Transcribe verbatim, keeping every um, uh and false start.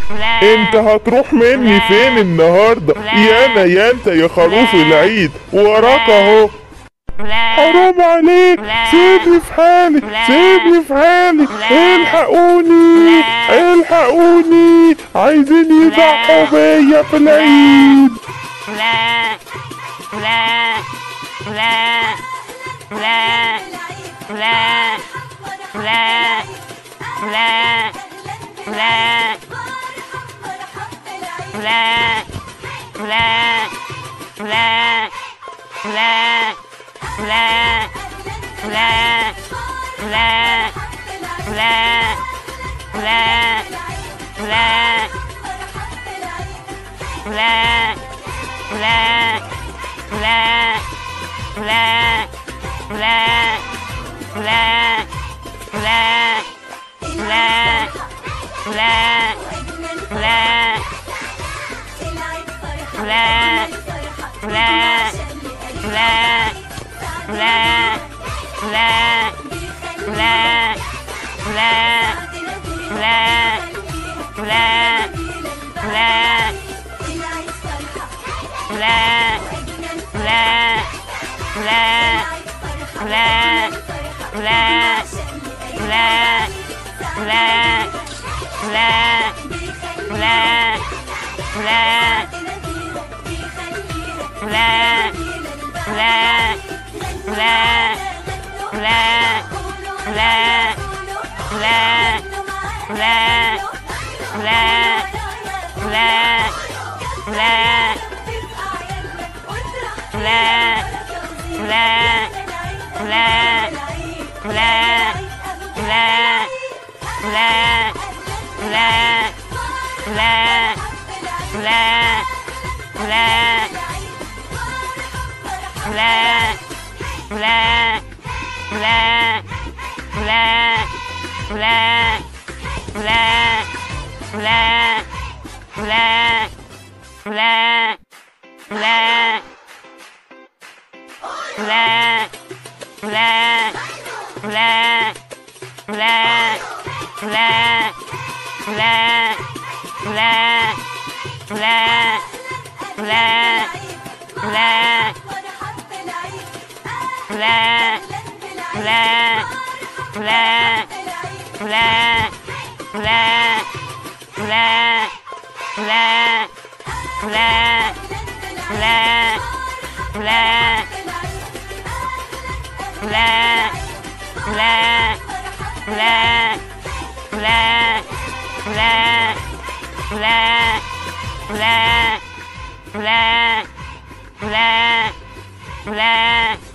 انت هتروح مني فين النهارده؟ يا انا يا انت يا خروف العيد وراك اهو. حرام عليك، سيبني في حالي، سيبني في حالي، الحقوني الحقوني، عايزين يضحوا بيا في العيد. لا لا لا